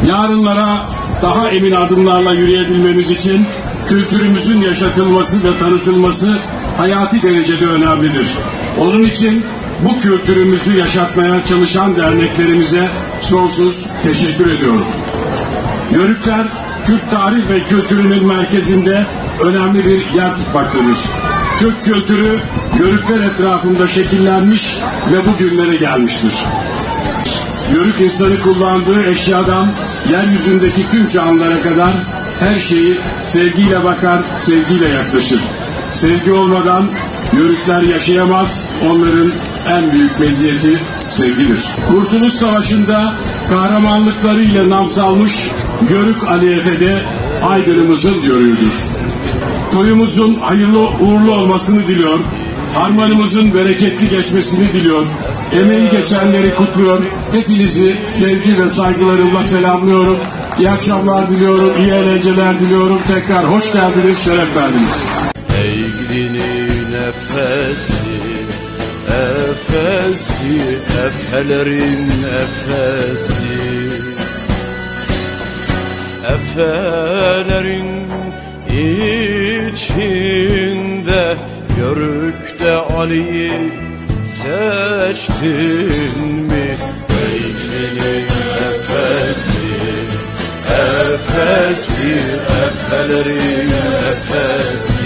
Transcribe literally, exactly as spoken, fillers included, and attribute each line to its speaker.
Speaker 1: Yarınlara daha emin adımlarla yürüyebilmemiz için kültürümüzün yaşatılması ve tanıtılması hayati derecede önemlidir. Onun için bu kültürümüzü yaşatmaya çalışan derneklerimize sonsuz teşekkür ediyorum. Yörükler, Türk tarih ve kültürünün merkezinde önemli bir yer tutmaktadır. Türk kültürü Yörükler etrafında şekillenmiş ve bugünlere gelmiştir. Yörük insanı kullandığı eşyadan yeryüzündeki tüm canlılara kadar her şeyi sevgiyle bakar, sevgiyle yaklaşır. Sevgi olmadan Yörükler yaşayamaz, onların en büyük meziyeti sevgidir. Kurtuluş Savaşı'nda kahramanlıklarıyla nam salmış Yörük Ali Efe'de Aydın'ımızın yörüğüdür. Toyumuzun hayırlı uğurlu olmasını diliyor, harmanımızın bereketli geçmesini diliyor, emeği geçenleri kutluyor, hepinizi sevgi ve saygılarımla selamlıyorum. İyi akşamlar diliyorum, iyi eğlenceler diliyorum. Tekrar hoş geldiniz, şeref verdiniz.
Speaker 2: Eğlinin nefesi, efesi, efelerin efesi, efelerin içinde Yörük'te Ali'yi seçtin mi? Eğlinin nefesi, efesi, efelerin efesi,